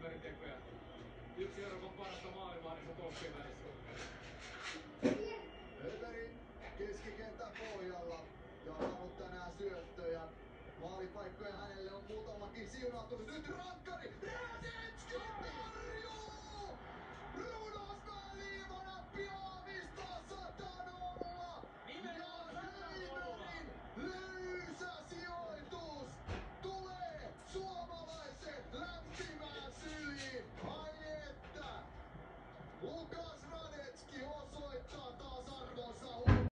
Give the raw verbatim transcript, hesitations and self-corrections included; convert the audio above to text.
kaveritekoja. Yksi Euroopan parasta maailmaa niissä toppien välissä. Överin keskikentän pohjalla jakanut tänään syöttöjä. Maalipaikkoja hänelle on muutamakin siunautunut. Nyt Rankari